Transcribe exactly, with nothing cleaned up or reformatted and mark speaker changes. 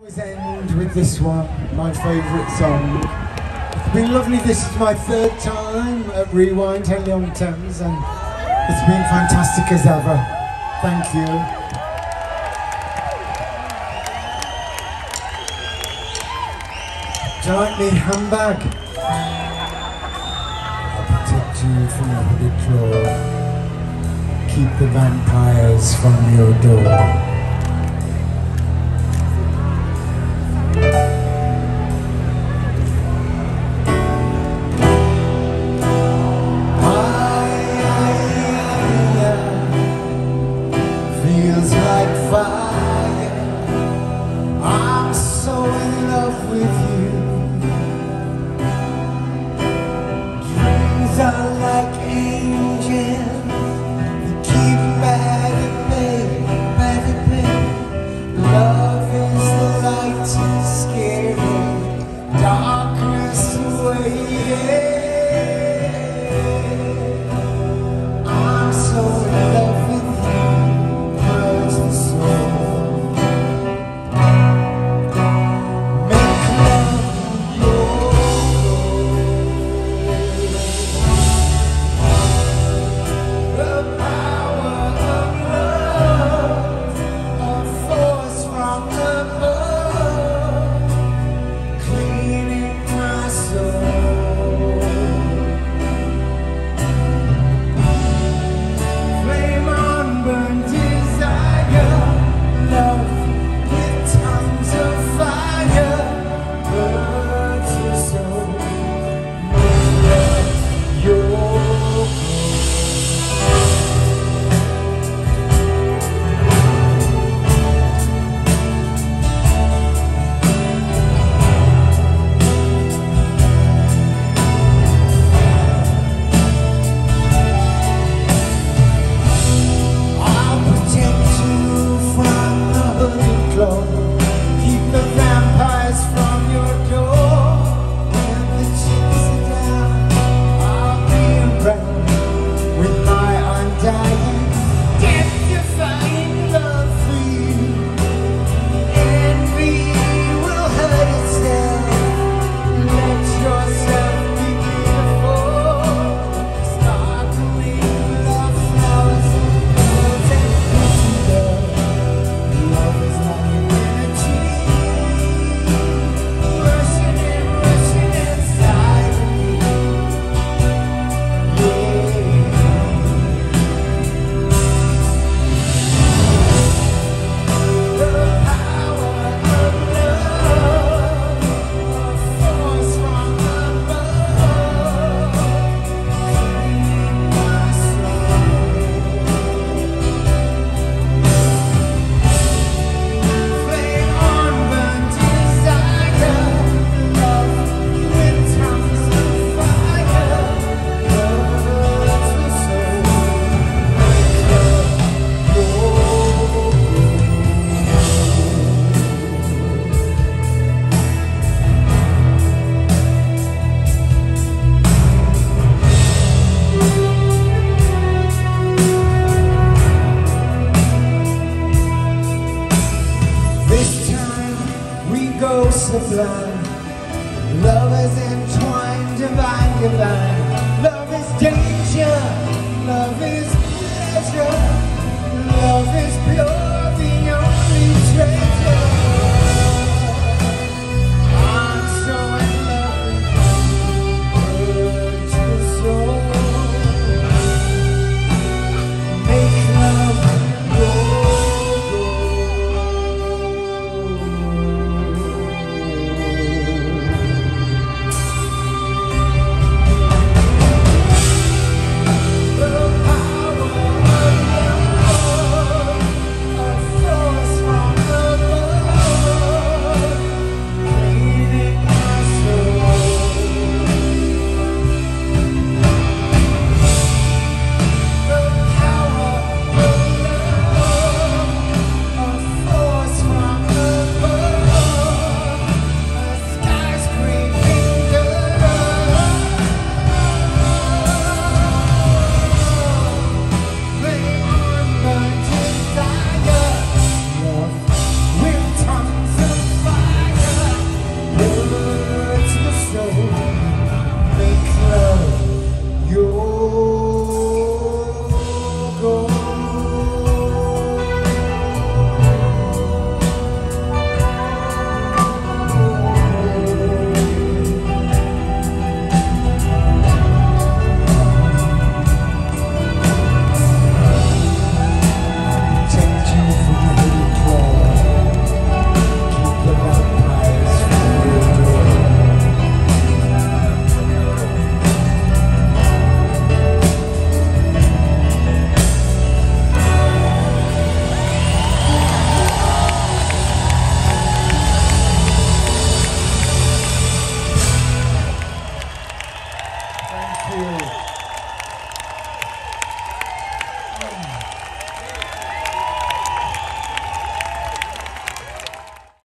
Speaker 1: Always end with this one, my favourite song. It's been lovely. This is my third time at Rewind, Henley on Thames, and it's been fantastic as ever. Thank you. Do you like me handbag? I'll protect you from the hooded claw. Keep the vampires from your door. Feels like fire. I'm so in love with you. Dreams are like angels. They keep mad at me, mad at me. Love is the light, scary darkness away. I'm so in love with you. Keep the vampires from your door. When the chips are down, I'll be around with my undying, death-defying love for you. Envy will hurt itself. Let yourself be beautiful. Sparkling love flowers and birds and pretty love. Love is like sublime. Love is entwined, divine, divine. Love is danger, love is pleasure, love is pure.